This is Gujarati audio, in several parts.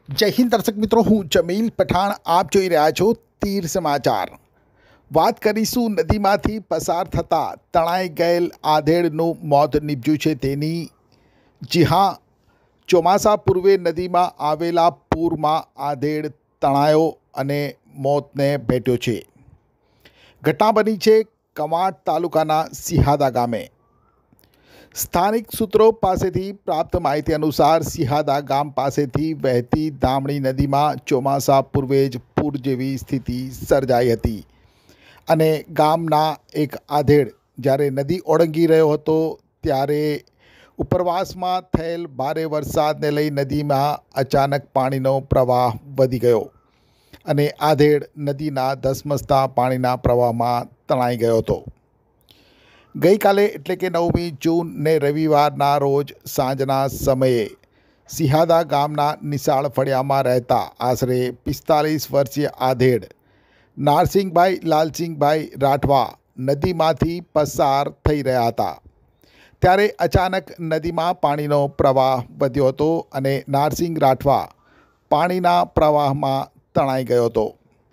જય હિન્દ દર્શક મિત્રો, હું જમીલ પઠાણ. આપ જોઈ રહ્યા છો તીર સમાચાર. વાત કરીશું નદીમાંથી પસાર થતા તણાઈ ગયેલ આધેડનું મોત નીપજ્યું છે તેની. જી હા, ચોમાસા પૂર્વે નદીમાં આવેલા પૂરમાં આધેડ તણાયો અને મોતને ભેટ્યો છે. ઘટના બની છે કવાંટ તાલુકાના સિહાદા ગામે. સ્થાનિક સૂત્રો પાસેથી પ્રાપ્ત માહિતી અનુસાર સિહાદા ગામ પાસેથી વહેતી ધામણી નદીમાં ચોમાસા પૂર્વે જ પૂર જેવી સ્થિતિ સર્જાઈ હતી અને ગામના એક આધેડ જ્યારે નદી ઓળંગી રહ્યો હતો ત્યારે ઉપરવાસમાં થયેલ ભારે વરસાદને લઈ નદીમાં અચાનક પાણીનો પ્રવાહ વધી ગયો અને આધેડ નદીના ધસમસતા પાણીના પ્રવાહમાં તણાઈ ગયો હતો. ગઈકાલે એટલે કે 9મી જૂન ને રવિવારના રોજ સાંજના સમયે સિહાદા ગામના નિશાળ ફળિયામાં રહેતા આશરે 45 વર્ષીય આધેડ નારસિંગભાઈ લાલસિંગભાઈ રાઠવા નદીમાંથી પસાર થઈ રહ્યા હતા ત્યારે અચાનક નદીમાં પાણીનો પ્રવાહ વધ્યો હતો અને નારસિંગ રાઠવા પાણીના પ્રવાહમાં તણાઈ ગયો હતો.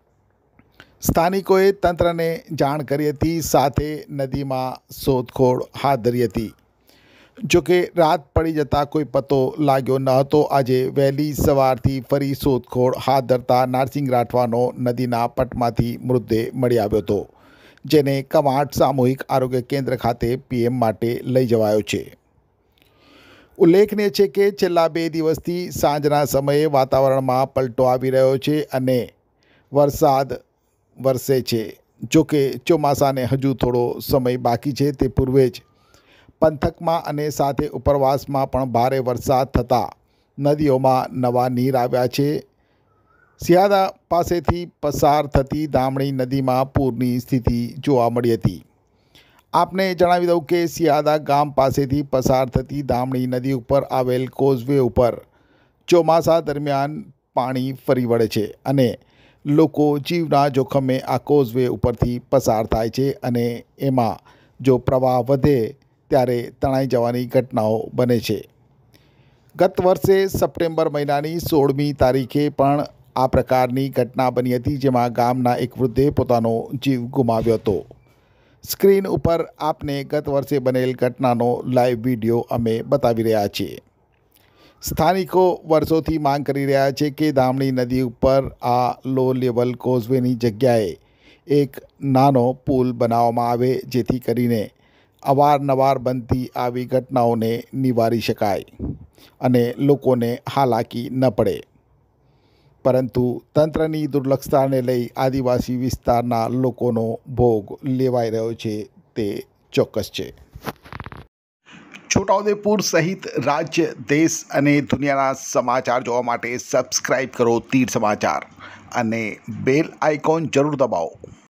સ્થાનિકોએ તંત્રને જાણ કરી હતી, સાથે નદીમાં શોધખોળ હાથ ધરી હતી. જોકે રાત પડી જતાં કોઈ પતો લાગ્યો ન હતો. આજે વહેલી સવારથી ફરી શોધખોળ હાથ ધરતા નારસિંગ રાઠવાનો નદીના પટમાંથી મૃતદેહ મળી આવ્યો હતો, જેને કવાંટ સામૂહિક આરોગ્ય કેન્દ્ર ખાતે પીએમ માટે લઈ જવાયો છે. ઉલ્લેખનીય છે કે છેલ્લા 2 દિવસથી સાંજના સમયે વાતાવરણમાં પલટો આવી રહ્યો છે અને વરસાદ વરસે છે. જોકે ચોમાસાને હજુ થોડો સમય બાકી છે. તે પૂર્વે જ પંથકમાં અને સાથે ઉપરવાસમાં પણ ભારે વરસાદ થતાં નદીઓમાં નવા નીર આવ્યા છે. સિહાદા પાસેથી પસાર થતી ધામણી નદીમાં પૂરની સ્થિતિ જોવા મળી હતી. આપને જણાવી દઉં કે સિહાદા ગામ પાસેથી પસાર થતી ધામણી નદી ઉપર આવેલ કોઝવે ઉપર ચોમાસા દરમિયાન પાણી ફરી વળે છે અને લોકો જીવના જોખમે આ કોઝવે ઉપરથી પસાર થાય છે અને એમાં જો પ્રવાહ વધે ત્યારે તણાઈ જવાની ઘટનાઓ બને છે. ગત વર્ષે સપ્ટેમ્બર મહિનાની 16મી તારીખે પણ આ પ્રકારની ઘટના બની હતી, જેમાં ગામના એક વૃદ્ધે પોતાનો જીવ ગુમાવ્યો હતો. સ્ક્રીન ઉપર આપને ગત વર્ષે બનેલ ઘટનાનો લાઈવ વિડીયો અમે બતાવી રહ્યા છીએ. સ્થાનિકો વર્ષોથી માંગ કરી રહ્યા છે કે ધામણી નદી ઉપર આ લો લેવલ કોઝવેની જગ્યાએ એક નાનો પુલ બનાવવામાં આવે, જેથી કરીને અવારનવાર બનતી આવી ઘટનાઓને નિવારી શકાય અને લોકોને હાલાકી ન પડે. પરંતુ તંત્રની દુર્લક્ષતાને લઈ આદિવાસી વિસ્તારના લોકોનો ભોગ લેવાઈ રહ્યો છે તે ચોક્કસ છે. છોટાઉદેપુર સહિત રાજ્ય, દેશ અને દુનિયાના સમાચાર જોવા માટે સબસ્ક્રાઈબ કરો તીર સમાચાર અને બેલ આઇકોન જરૂર દબાવો.